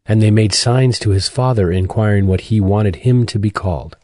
And they made signs to his father, inquiring what he wanted him to be called.